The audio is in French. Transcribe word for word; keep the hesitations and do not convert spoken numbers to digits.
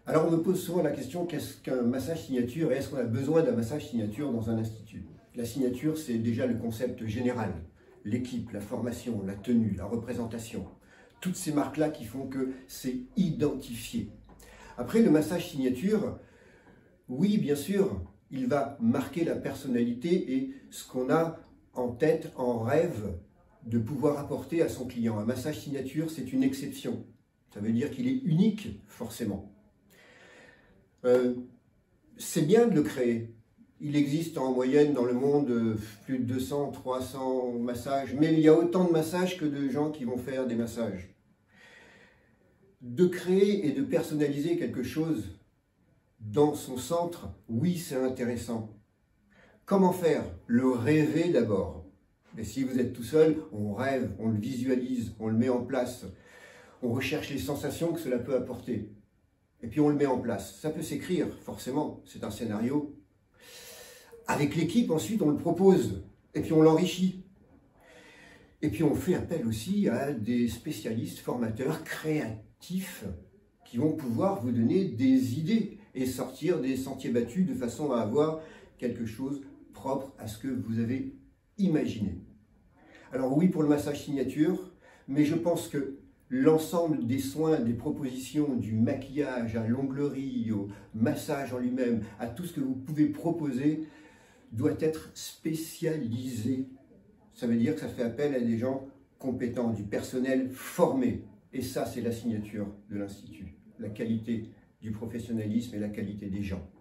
Alors on me pose souvent la question, qu'est-ce qu'un massage signature et est-ce qu'on a besoin d'un massage signature dans un institut? La signature, c'est déjà le concept général. L'équipe, la formation, la tenue, la représentation. Toutes ces marques-là qui font que c'est identifié. Après, le massage signature, oui, bien sûr, il va marquer la personnalité et ce qu'on a en tête, en rêve, de pouvoir apporter à son client. Un massage signature, c'est une exception. Ça veut dire qu'il est unique, forcément. Euh, c'est bien de le créer. Il existe en moyenne dans le monde plus de deux cents, trois cents massages, mais il y a autant de massages que de gens qui vont faire des massages. De créer et de personnaliser quelque chose dans son centre, oui, c'est intéressant. Comment faire? Le rêver d'abord. Et si vous êtes tout seul, on rêve, on le visualise, on le met en place. On recherche les sensations que cela peut apporter. Et puis on le met en place. Ça peut s'écrire, forcément, c'est un scénario. Avec l'équipe, ensuite, on le propose. Et puis on l'enrichit. Et puis on fait appel aussi à des spécialistes, formateurs, créatifs, qui vont pouvoir vous donner des idées et sortir des sentiers battus de façon à avoir quelque chose propre à ce que vous avez imaginé. Alors oui, pour le massage signature, mais je pense que l'ensemble des soins, des propositions, du maquillage à l'onglerie, au massage en lui-même, à tout ce que vous pouvez proposer, doit être spécialisé. Ça veut dire que ça fait appel à des gens compétents, du personnel formé. Et ça, c'est la signature de l'Institut, la qualité du professionnalisme et la qualité des gens.